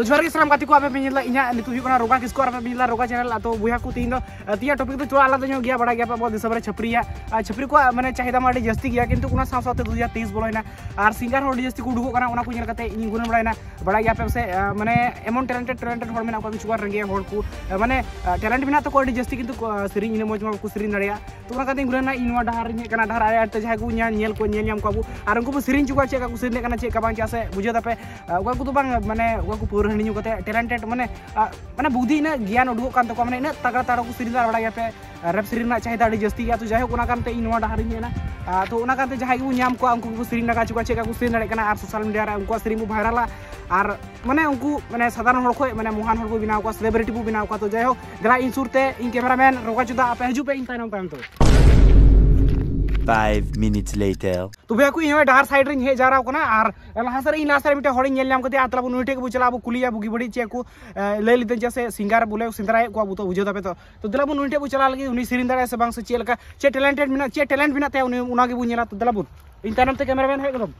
जोहार के सलाम गाती को आपे पेनिला इना नितु हुई कना रोगा किसको आपे पेनिला रोगा चैनल तो बुया को तीन तिया टॉपिक तो थोड़ा आलादा ᱧᱚᱜ गया बड़ा गया अब दिसम रे छपरिया छपरी को माने चाहिदा मा जस्ती गया किंतु उना साथ साथ 2023 बोलैना और सिंगर हो जस्ती को उडुगो कना उना को ñel kate ᱤᱧ गुण बड़ायना बड़ा गया पे से माने एमन टैलेंटेड हॉल मेना को किछु रंगे हॉल को माने टैलेंट मेना तो को जस्ती किंतु सेरिंग इन मौज को सेरिंग दाड़िया तो उना कते गुणना इन वा डहार ᱧe कना डहार आया ते जाय को ñel को ñel ñam को अबु और उनको सेरिंग चुका चेका को सेरिंग कना चेका बांग चासे बुझे दापे उका को तो बांग माने उका को पूर हणी कते टैलेंटेड माने माने बुद्धि ना ज्ञान उडुगो कान तको माने इन तगड़ा तारो को सेरिंग बड़ा गया पे रैप सेरिंग ना चाहिदा अड़ी जस्ती गया तो जाय को कानते इन वा डहार ᱧe ना तो उना कानते जाय को ñam को उनको सेरिंग लगा चुका चेका को सेरिंग दाड़े कना और सोशल मीडिया रे उनको सेरिंग को भाइरला और माने उनको माने साधारण हड़ को माने महान हड़ को बनाव को सेलिब्रिटी को बनाव को तो जाय हो गला इन सुरते इन कैमरामैन रोगा जुदा आपे हजू पे इन तायनम तायम तो 5 minutes later तो भैया को इन डहार साइड रे हे जा रहा कोना और लहा सर इन लास्ट रे मिटे हड़ी ñel ñam कते आतला बु नुइटे के बु चला बु कुलिया बुगी बड़ी चे को ले लिते जैसे सिंगर बोले सिंदराय को अबु तो बुझे दापे तो दिला बु नुइटे बु चला लगी उनी सिरिन दाड़े से बांग से चे लका चे टैलेंटेड मिना चे टैलेंट मिना ते उनी उना के बु ñela तो दिला बु इन तायनम ते कैमरामैन हे गदम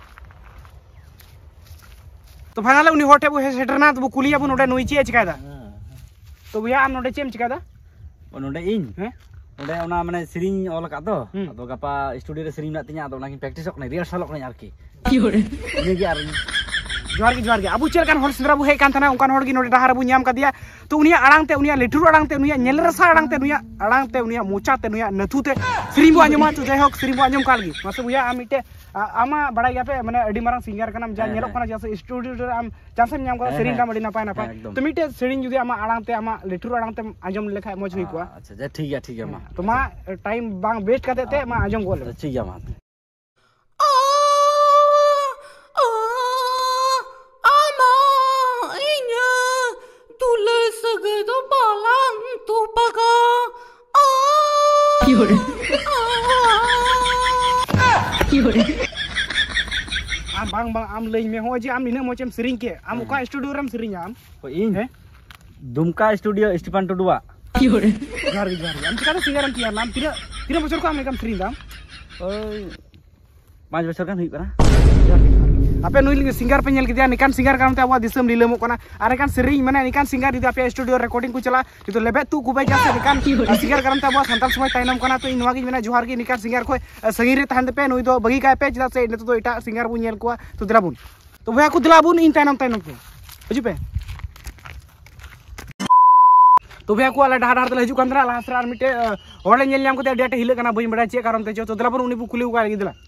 तो फाइनल उनी होटे बु सेटरना तो बु कुलिया बु नोडे नुइ चे चिकायदा तो भैया आम नोडे चेम चिकायदा नोडे इन हैं नोडे ओना माने सिरिंग ऑल का तो गपा स्टूडियो रे सिरिंग ना तिया तो ना प्रैक्टिस कने रिहर्सल कने आरकी ये गे आर जोहार के अबु चेल कान हर सिंदरा बु हे कान थाना उनकान हर गी नोडे डहार बु ñam का दिया तो उनिया अड़ांग ते उनिया लेटुर अड़ांग ते उनिया ñel रसा अड़ांग ते उनिया मोचा ते उनिया नथु ते सिरिंग बु आंजमा तो जाय हक सिरिंग बु आंजम काल गी मासे भैया आम मिटे आमा बड़ा गया पे माने अडी मारंग सिंगर कनाम जा ñelok kana जैसे स्टूडियो रे आम चांसम ñam का सिरिंग दाम अडी नापाय नापाय तो मिटे सिरिंग जुदी आमा अड़ांग ते आमा लेटुर अड़ांग ते आंजम लेखाय मौज हुई को अच्छा जा ठीक है मा तो मा टाइम बांग वेस्ट करते ते मा आंजम गोल ठीक है मा आम बांग बांग आम लई में हो जे आम निने मोचेम सिरिंग के आम का स्टूडियो रम सिरिंग आम को इन है दुमका स्टूडियो स्टीफन टुडुआ जोहार आम चिका सिंगर आम किया नाम तीन बछर को आम एकम सिरिंग दाम 5 बछर कान हुई करा आपे नुई सिंगर पे ñel किदिया निकान सिंगर कामते आबो दिसम लीलमो कना आरे कान सिरिंग माने निकान सिंगर दिदा पे स्टूडियो रिकॉर्डिंग को चला तो लेबे तू गुबाई जासे निकान सिंगर कामते आबो संताल समय ताइनम कना तो इनवा गी मेना जोहार गी निकान सिंगर को संगी रे तहन पे नुई दो बगी काय पे जिदा से ने तो इटा सिंगर बु ñel को तो दिलाबुन तो भैया को दिलाबुन इन ताइनम पे हजू पे तो भैया को आला डहार हजू कंदरा लास्ट आर मिटे होड़े ñel ñam को डेट हिले कना बई बड़ा चे कारण ते तो दिलाबुन उनी बु कुली को दिला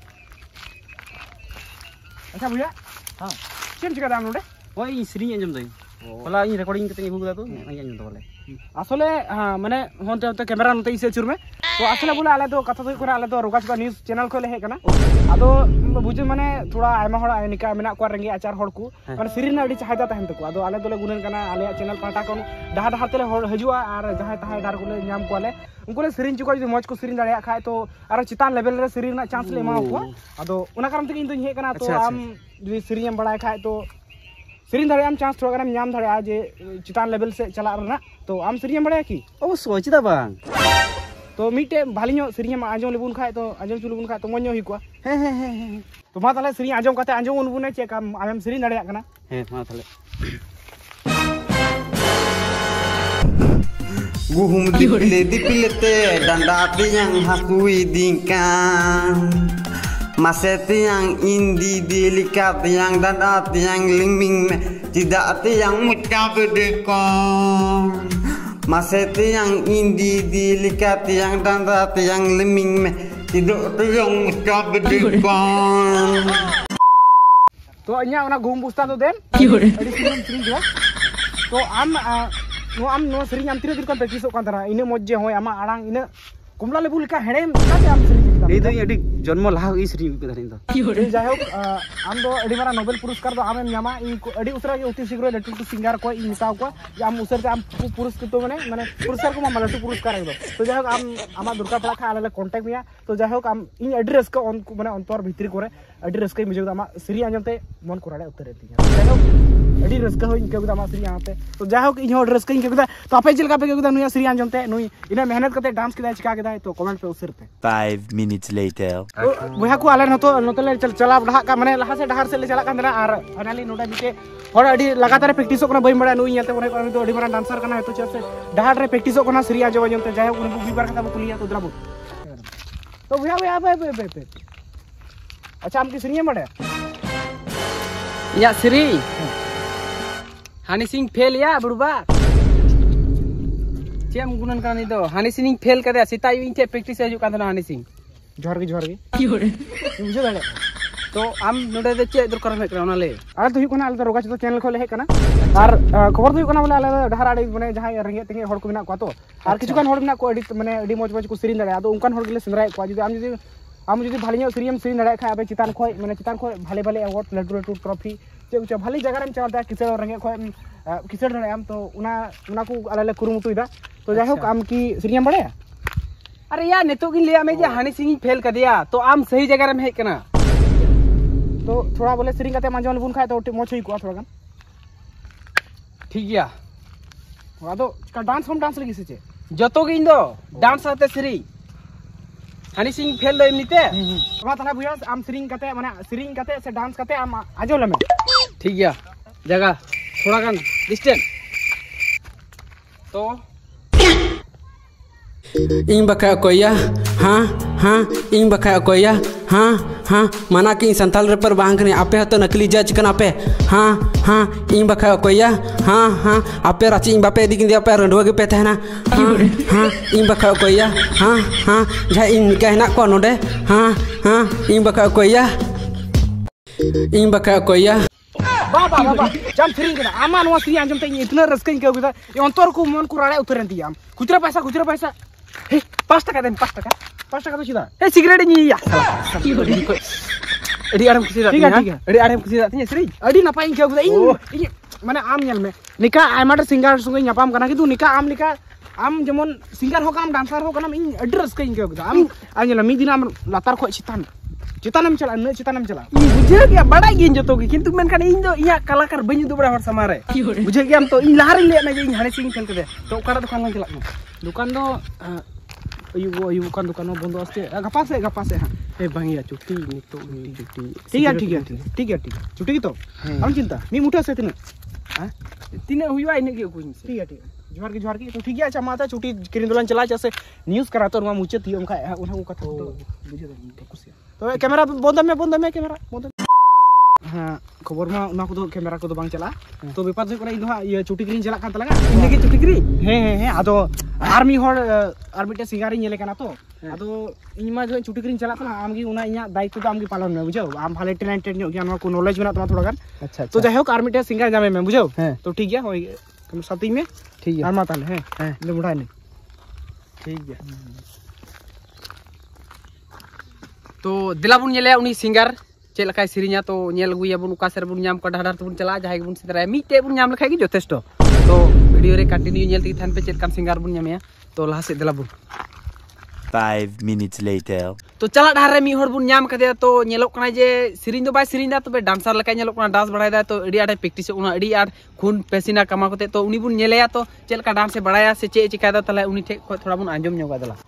अच्छा भैया हां चेम चिका दाम नोडे ओई सिरिंग अंजम दई होला इन रिकॉर्डिंग कते हुगदा तो नहीं अंजम तो बोले आसले हां माने होनते होते कैमरा नते इसे चुर में तो आसले बोले आले तो कथा तो आले तो रोगाच का न्यूज़ चैनल को ले हे कना आदो बुझे माने थोड़ा आयमा होड़ा निका मेना को रंगे आचार होड़ को माने सिरिन अडी चाहता तहन तको आदो आले दोले गुनन कना आले चैनल पाटा कोन डहा डहा तेले होड़ हजुआ और जहां तहां डार को ले नाम को आले उनको ले सिरिन चुका जो मौज को सिरिन दाड़िया खाय तो आरो चितान लेवल रे सिरिन ना चांस ले माओ को आदो उना कारण तक इन तो हे कना तो आम जो सिरिन बड़ाय खाय तो सिरिन दाड़े आम चांस थोड़ा नाम दाड़े आज चितान लेवल से चला रना तो आम सिरिन बड़ाय की ओ सोचदा बांग तो मिटे भालियो सिरिन आंजम लेबुन खाय तो आंजम चुलबुन खाय तो मोन्यो ही को हे तो मा ताले सिरिन आंजम काते आंजम उनबुने चे काम आम सिरिन दाड़िया कना हे मा ताले गुहुम dipilete danda yang hakui dingkan maseti yang indi delikat yang danda yang lingming tidak yang mudah berdekon maseti yang indi delikat yang danda yang lingming tidak yang mudah berdekon तो अन्या उना घूम पुस्ता तो देन अड़ी Sirin दिया तो आम no Sirin आम तीन दिन का प्रैक्टिस होkan तरा इने मज्जे होय आमा आड़ांग इने कुमला लेबुल का हेडेम काते आम सिरिन ए तो अडी जन्म लाहा ई सिरिन को धरिन तो जाय होक आम दो अडी मारा नोबेल पुरस्कार दो आम ᱧᱟᱢᱟ इ अडी उसरा के उती शीघ्र लटू सिंगर को इ मिताव को आम उसर से आम पुरस्कार तो माने पुरस्कार को मा लटू पुरस्कार एकदम तो जाय होक आम आमा दुर्गा पड़ा खा आले कांटेक्ट मिया तो जाय होक आम इ एड्रेस को माने अंतर भितरी करे एड्रेस के मुझे आमा सिरिन आंजमते मन कोराडे उत्तर ती जाय होक अड़ी रस्का होई इनके गुदा सेरी यहाँ पे तो जाहो इन हो रस्का इनके गुदा तो आपे चलका पे गुदा नुया सेरी आंजमते नुई इना मेहनत करते डांस किदा चिका किदा तो कमेंट पे उसर पे 5 minutes later बुहा को आले नतो ले चला बढ़ा का माने लहा से डहार से ले चला कांदना आर फाइनली नोडा बिटे और अड़ी लगातार प्रैक्टिस कना बई बड़ा नुई याते ओने को अड़ी बड़ा डांसर कना तो चल से डहार रे प्रैक्टिस कना सेरी आंजम आंजमते जाहो उन बुगी बार कथा कुलिया तो द्राबो तो बुहा बे अच्छा हम की सेरी बड़े या श्री हानि सिंह फेल या बुड़बा चेम गुणन का नहीं दो हानि सिंह फेल कर सीता इन थे प्रैक्टिस हजू कान हानि सिंह जोहर की बुझे दाड़े तो आम नोडे दे चे दरकार हे कना ले आले तो हुकना आले रोगा चितो चैनल खोले हे कना और खबर तो हुकना बोले आले डहार आड़ी माने जहां रेंगे तेंगे हड़ को बिना को तो और किछु कान हड़ बिना को एडिट माने एडी मौज मौज को सेरी दाड़े तो उनकान हड़ गिले सेंद्राय को जुदी आम जुदी भाली सेरियम सेरी दाड़े खा चितान खय माने चितान खय भाले अवार्ड लड्डू ट्रॉफी चे भाली जगह रे चलता किसे रेंगे खय किसे दाड़े आम तो उना को आले कुरुमुटुइदा तो जाय होक आम की सेरियम बड़े अरे या नेतो गिन लिया में जे हानि सिंह फेल कर दिया तो आम सही जगह रे हे कना तो थोड़ा बोले सेरिंग काते मांजल बुन खाय तो मौज होई को थोड़ा गान ठीक गया आदो का डांस हम डांस लगी से जतो गिन दो डांस आते श्री हानि सिंह फेल दो एमनीते तबा तला बुया आम सेरिंग काते माने सेरिंग काते से डांस काते आम आजो लमे ठीक गया जगह थोड़ा गान डिस्टेंस तो इन बका कोया हाँ इन बका कोया हाँ माना कि संथाल रेपर बांग ने आपे हतो नकली जज कना पे हाँ इन बका कोया हाँ आपे राची इन बापे दिकिन दिया पे रंडवा के पे तहना हाँ इन बका कोया हाँ जा इन कहना को नोडे हाँ इन बका कोया बाबा जम सेरिंग कना आमा नवा सेरी आंजम ते इतना रस्कइन के गुदा ये अंतर को मन को राड़े उतरन दिया खुचरा पैसा हे 5 टका देन 5 टका तो सीधा ए सिगरेट नी या एडी आराम खुशी ठीक है एडी आराम खुशी रहती है श्री अडी नपाई के गुदा इन माने आम नेल में निका आयमाटा सिंगर संगे न्यापाम कना कि तू निका आम जेमन सिंगर हो काम डांसर हो कना इन अडी रस्कइन के गुदा आम आंजला मी दिन आम लातार खो चितानम चला न चितानम चला बुझे गया बड़ा गिन जतो की किंतु मेनखान इन दो इया कलाकार बनी दो बड़ा हर समारे बुझे गया हम तो इन लहार ले ना जे इन हाने सिंह खेल के तो ओकरा दुकान में चला दुकान दो अयु kan दुकान में बंद आस्ते गपा से हां ए भांगिया चुट्टी नितो चुट्टी ठीक है चुट्टी की तो हम चिंता मी मुठा से तिने हां तिने हुआ इन के कोई ठीक है जोहार की तो ठीक है अच्छा माता चुट्टी किरिन दोलन चला जैसे न्यूज़ करा तो मुचे थी उनका उन्हें कथा तो बुझे कुछ तो कैमरा बंद में कैमरा बंद हाँ खबर मा उना को कैमरा को बांग चला तो बेपार से इन ये चुटी किरिन चला कान तलगा इन लगे चुटी किरी हे आदो आर्मी होड़ आर्मी टे सिंगारी नेले कना तो आदो इन मा जो चुटी किरिन चला तना आमगी उना इया दायित्व तो आमगी पालन में बुझो आम भाले टैलेंटेड नो ज्ञान को नॉलेज में थोड़ा गान अच्छा तो जाय हो आर्मी टे सिंगर जामे में बुझो तो ठीक है होय तुम साथी में ठीक है आर्मा ताल है ले बुढ़ा ने ठीक है तो दिला बुन नेले उनी सिंगर चेल लखाय सिरिnya तो नेल गुया बुन उका सेर बुन नाम को ढाढार तुन चला जाय बुन सिदरा मीटे बुन नाम लखाय गी जथेष्टो तो वीडियो रे कंटिन्यू नेल ती थान पे चेल कान सिंगर बुन नामया तो लाहा से दिला बुन 5 minutes later तो चला ढार रे मी हर बुन नाम कदे तो नेलो कना जे सिरिन दो बाय सिरिन दा तबे डांसर लखाय नेलो कना डांस बढ़ाय दा तो एडी आडे प्रैक्टिस उना एडी आड खून पेसिना कमा कोते तो उनी बुन नेलेया तो चेल का डांस से बढ़ाया से चे चिका दा तले उनी ठे थोड़ा बुन आंजम न्योगा दला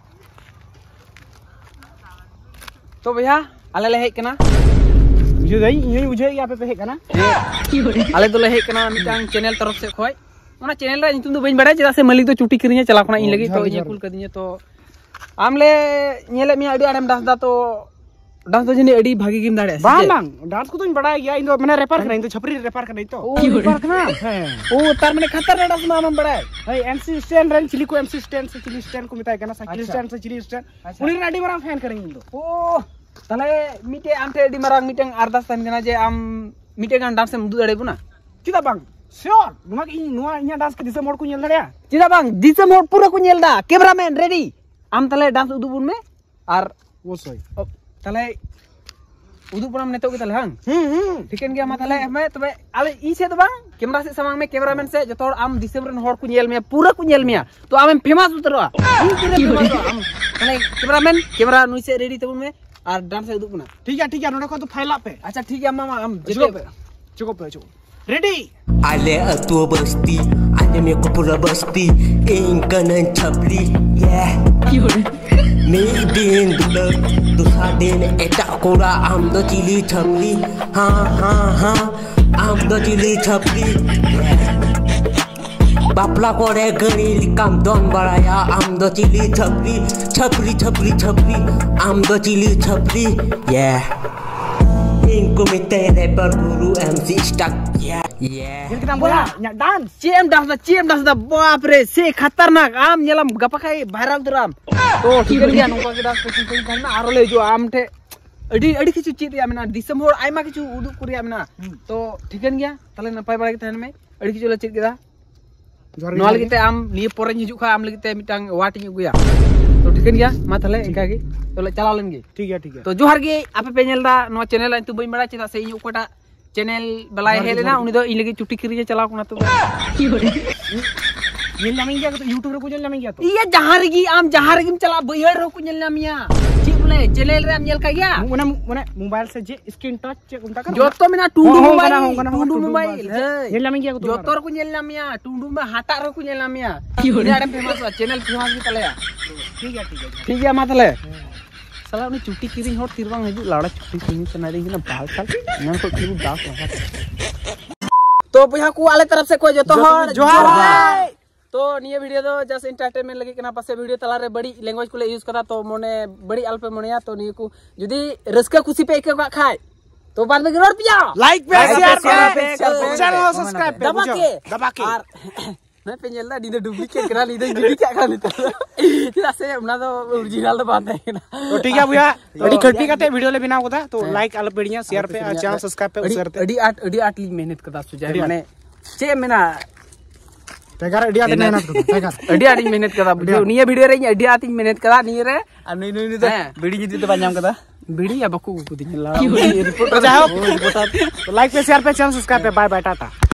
तो भैया आले ले हे कना बुझे गई यही बुझे या पे हे कना आले तो ले हे कना मिटांग चैनल तरफ से खोय ओना चैनल रे नितुम दो बइन बड़ा जदा से मालिक तो चुटी करिया चला कोना इन लगी तो ये कुल कदिया तो आमले नेले मिया अडी आडम डांस दा तो डांस तो जनी अडी भागी गिम दाड़े बांग डांस को तो बड़ा गया इन माने रैपर करना इन तो छपरी रैपर करना तो रैपर करना ओ तार माने खतर डांस नाम बड़ा है एमसी स्टैंड रन चिली को एमसी स्टैंड से चिली स्टैंड को मिताय करना साइकिल स्टैंड से चिली स्टैंड उनी अडी बड़ा फैन करेंगे तो ओ तले मिटे आमते अडी मारांग मिटेंग अरदास तान कना जे आम मिटे गान डांस में दु दाड़े बुना चिदा बांग श्योर नुमा की नुआ इया डांस के दिसे मोड़ को नेल दाड़या चिदा बांग दिसे मोड़ पूरा को नेल दा कैमरामैन रेडी आम तले डांस उदु बुन में आर वो सही तले उदु पुराम नेतो के तले हां ठीकन गया मा तले हमें तबे आले ई से तो बांग कैमरा से सामने में कैमरामैन से जतोर आम दिसंबर हर को नेल में पूरा को नेल में तो आम फेमस उतरवा आम तले कैमरामैन कैमरा नुई से रेडी तबुन में और डांस से उदु पुना ठीक है नोडे को तो फाइल पे अच्छा ठीक है मामा हम चुको पे ready Ale atua basti, ada me kupura basti, ingkanan chapli, yeah. Me din dulu, dosa din etak kora amdo cili chapli, ha, amdo cili chapli, yeah. Bapla kore gari likam don baraya, amdo cili chapli, amdo cili chapli, yeah. Ingku minta rapper guru MC stuck, yeah. Yang kita bola nyak dance CM das बाप रे से खतरनाक आम नyelam गपा खाई viral turam तो ठीक है नोका के डांस कोचिंग करना आरो ले जो आम ठे अडी किछु चीज या मेना दिसम होड़ आइमा किछु उदुक कुरिया मेना तो ठीकन गया तले नपाय बाड़ा के तहन में अडी किछु ले चीज केदा नोल गिते आम निये पोरे हिजु खा आम लगिते मिटांग वाटिंग गुया तो ठीकन गया मा तले एका गे तो चला लेन गे ठीक है तो जोहार गे आपे पे नेलदा नो चैनल इन तु बई बड़ा चेदा से इन ओकोटा चैनल बलाय हेलेना उनी दो इन लगी चुटी किरी चलाव कोना तो नेल नामिंग गया तो यूट्यूब रे को नेल नामिंग गया तो इया जहां रेगी आम जहां रेगिम चला बयड़ रो को नेल नामिया ची बोले चैनल रे आम नेल का गया ओना मोबाइल से जे स्क्रीन टच चेक उनका कर जो तो मेना टुंडू मोबाइल नेल नामिंग गया तो जो को नेल नामिया टुंडू में हाटा रो को नेल नामिया इना आडम फेमस चैनल फेमस की तले ठीक है मातले साला उनी चुटी किरी होड़ तिरवांग हिजु लाड़ा चुटी किरी सना रे ना बाल साल नन को किरी दास लगा तो भैया को आले तरफ से कोई जो तो जोहार तो निये वीडियो दो जस्ट एंटरटेनमेंट लगी केना पासे वीडियो तला रे बड़ी लैंग्वेज को ले यूज करा तो मोने बड़ी अल्प मोनेया तो निये को जदी रस्का खुशी पे एक खाय तो बाद में रोड पिया लाइक पे शेयर पे चैनल सब्सक्राइब पे दबा के मैं पेंजेला दी डुप्लीकेट करा ली दी क्या कर लेता किदा से हमना तो ओरिजिनल तो बात है ना तो ठीक है भैया अडी खट्टी काटे वीडियो ले बिना होता तो लाइक अलग बढ़िया शेयर पे चैनल सब्सक्राइब पे उसरते अडी आट ली मेहनत कदा सुजाय माने चे मेना तेगार अडी आट मेहनत कदा तेगार अडी आट मेहनत कदा बुझो निये वीडियो रे अडी आट मेहनत कदा निये रे आ नई तो बीड़ी जिति तो बाnyam कदा बीड़ी या बकु को दिन ला रिपोर्ट तो जाओ तो लाइक पे शेयर पे चैनल सब्सक्राइब पे बाय बाय टाटा